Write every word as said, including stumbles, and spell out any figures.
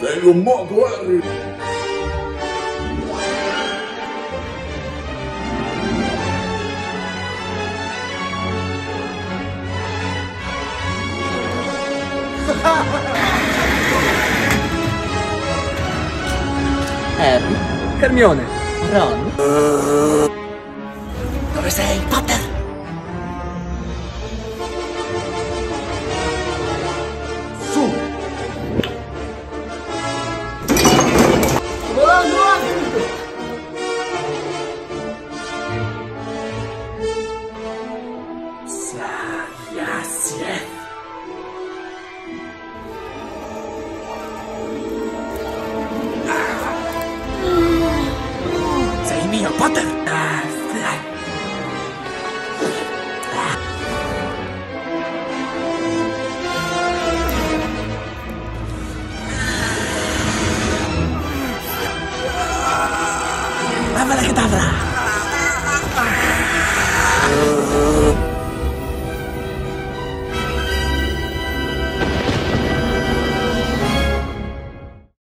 Tengo un moco, Harry! Harry? Hermione! Ron? Dove sei, Potter? Su! Oh, no! Grazie! Sei mio, Potter! Avada Kedavra!